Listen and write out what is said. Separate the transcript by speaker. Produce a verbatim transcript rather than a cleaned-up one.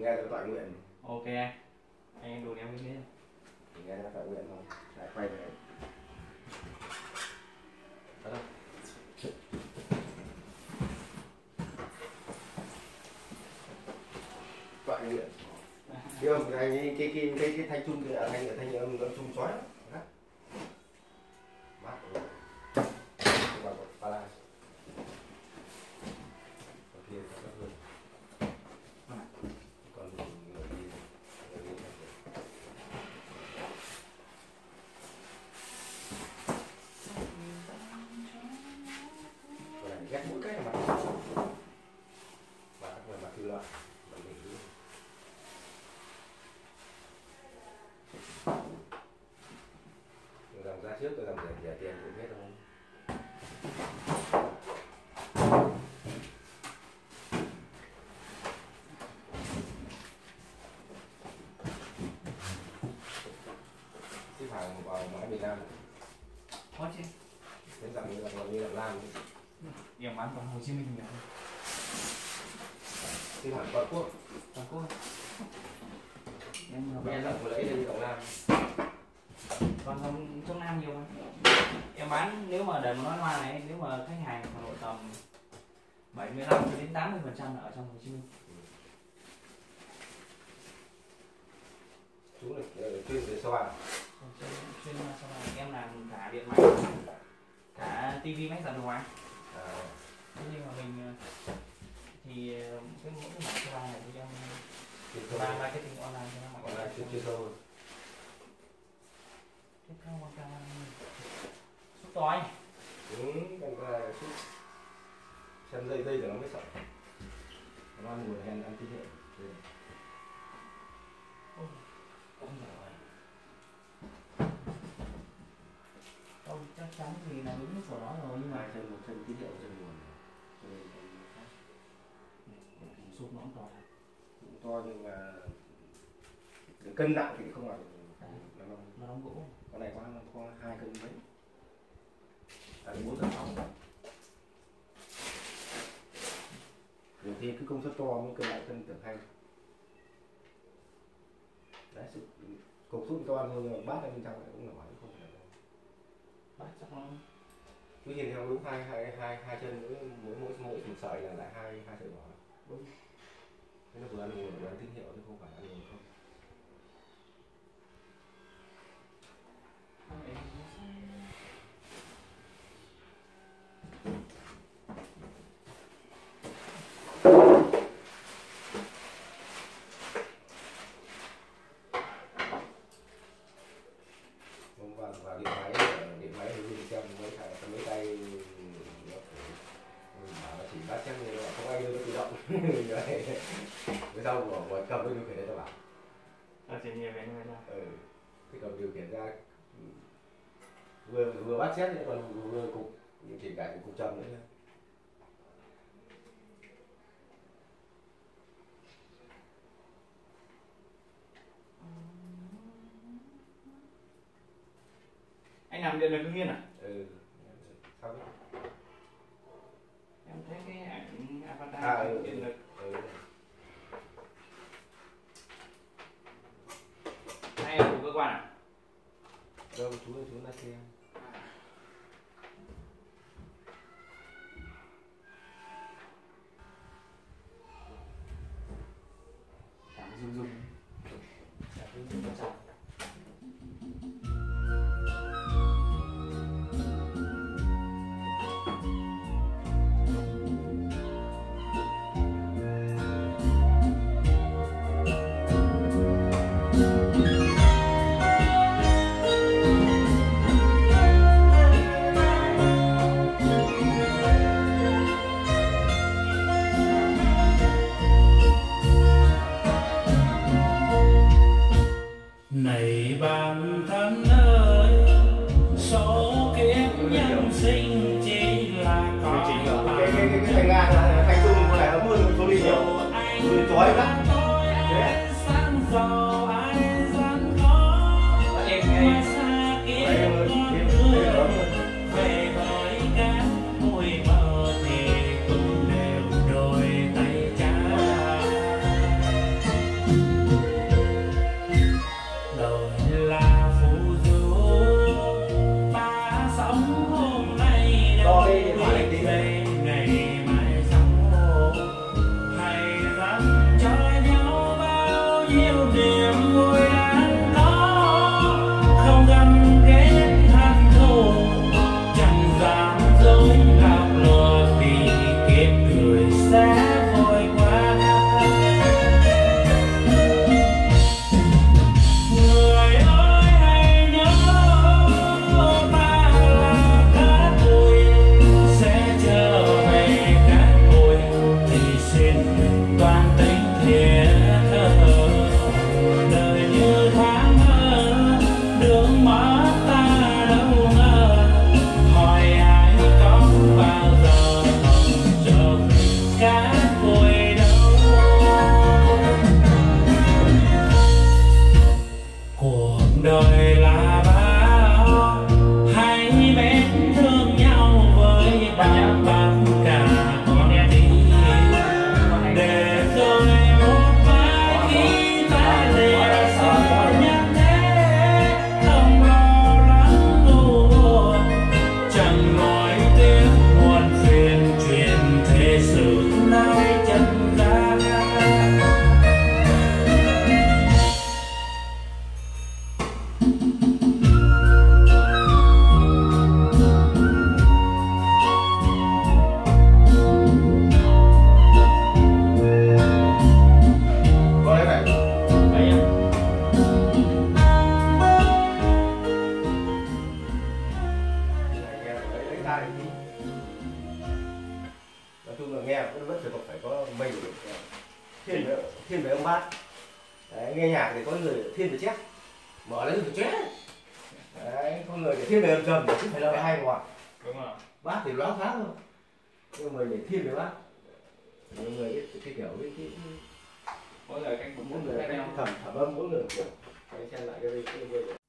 Speaker 1: nghe được tọa nguyện.
Speaker 2: Ok anh, anh đùn em cái biết.
Speaker 1: Nghe được tọa nguyện không? Lại quay về. Đó. Tọa nguyện. Biết không? Cái cái cái cái, cái thanh trung cái thanh thanh âm nó trung chói lắm. Mát. Vào ba la. Ghét mỗi cái là mặt và về mặt dư luận mình nghĩ tôi làm ra trước tôi làm rẻ rẻ tiền cũng biết không. Ship hàng vào máy miền Nam
Speaker 2: có chứ
Speaker 1: đến dạng như là gần như là Lam
Speaker 2: điểm bán toàn Hồ Chí Minh nhiều.
Speaker 1: ship hàng toàn quốc
Speaker 2: toàn quốc
Speaker 1: em nghe rằng vừa lấy đi Đồng Nam
Speaker 2: còn không trong Nam nhiều hơn. Em bán nếu mà để mà nói hoa này, nếu mà khách hàng Hà Nội tầm bảy mươi lăm đến tám mươi phần trăm là ở trong Hồ Chí Minh.
Speaker 1: chú là chuyên về sao à?
Speaker 2: Chuyên sao à? Em làm cả điện máy, cả tivi máy giặt đồ ngoài.
Speaker 1: À.
Speaker 2: Thế nhưng mà mình thì cái mỗi cái mảng sao này thì em làm marketing online cho nó mạnh.
Speaker 1: Online chuyên chuyên sâu.
Speaker 2: Tiếp theo một cái xúc to anh.
Speaker 1: Ừ, còn là xúc xem dây dây để nó mới sợ. Nó ăn nguồn hèn ăn tín hiệu.
Speaker 2: Không, chắc chắn thì là đúng của nó rồi nhưng mà
Speaker 1: hai chân một chân tín hiệu chân nguồn.
Speaker 2: sụp nó cũng to.
Speaker 1: Cũng to nhưng mà cân nặng thì không là
Speaker 2: nó đóng gỗ.
Speaker 1: Con này có có hai cân mấy. À bốn cân sáu. Nhiều khi cái công suất to mới cân lại cân tưởng hay. Đấy, sự cục sút to thôi nhưng mà bát ở bên trong lại cũng nổi không phải đâu.
Speaker 2: Bát chắc nó
Speaker 1: cứ nhìn theo đúng hai hai hai hai chân mỗi mỗi mỗi mỗi một sợi là lại hai hai sợi đỏ. Đúng. Thế nó vừa ăn nguồn vừa ăn tín hiệu chứ không phải ăn nguồn không. Vào, vào điện máy, điện máy thì mình xem mấy thằng mấy tay bảo là chỉ bắt chắc như là không ai đưa nó tự động. Với sau của của cầm cái điều khiển đấy cho bảo.
Speaker 2: À, chỉ nhiều cái này thôi.
Speaker 1: Ừ, cái cầm điều khiển ra vừa vừa bắt xét còn vừa cục chỉ cả cục trầm nữa.
Speaker 2: Anh làm điện lực Hưng Yên à?
Speaker 1: Ừ. Sao đấy?
Speaker 2: Em thấy cái ảnh avatar
Speaker 1: à, ừ,
Speaker 2: điện lực.
Speaker 1: Ừ.
Speaker 2: Hay là của cơ quan à?
Speaker 1: Đâu chú ơi, chú là kia.
Speaker 2: Cảm rung rung. Cảm rung rung có chồng.
Speaker 3: Này bạn thân ơi, số kiếp nhân sinh chỉ là có
Speaker 1: cái cái cái thành ngang là thành trung của này nó hơn số đi nhiều, tôi chói lắm.
Speaker 3: Sáng giàu ai gian khó,
Speaker 2: Em
Speaker 3: mà xa kia con người về với các mùi mơ thì cũng đều đôi tay trái. niềm vui đang có, không ganh ghét than thổ, chẳng dám dối gạt lừa vì kiếp người sẽ vội qua. Người ơi hãy nhớ ta là cát bụi, sẽ trở về cát bụi thì xin toàn tình thiệt thờ. Đời như tháng mơ đường mắt ta đâu ngờ, hỏi ai có bao giờ hồng trở về cát bụi đâu. Cuộc đời là bao, hãy mến thương nhau với bao tất cả con đi, để rồi một vài khi ta lìa xa nhân thế, không lo lắng u buồn, chẳng nỗi tiếc muôn phiền chuyện thế sự nơi chân gian.
Speaker 1: Có lẽ vậy.
Speaker 2: Vậy á.
Speaker 1: Nghe lấy lấy tai tí. Nói chung là nghe vẫn vẫn phải có phải có mình thiên về thiên về ông bác. Đấy, nghe nhạc thì có người thiên về chép, mở lên thì chép. Đấy, có người thì thiên về âm trầm chứ phải là hay quá.
Speaker 2: Đúng rồi.
Speaker 1: Bác thì loáng thoáng thôi, nhưng mà để thiên về bác, nhiều người cái, cái kiểu cái, cái, cái
Speaker 2: Mỗi người cách
Speaker 1: mỗi người
Speaker 2: khác
Speaker 1: cái
Speaker 2: nhau.
Speaker 1: thẩm thẩm âm mỗi người kiểu. Hãy xem lại cái video.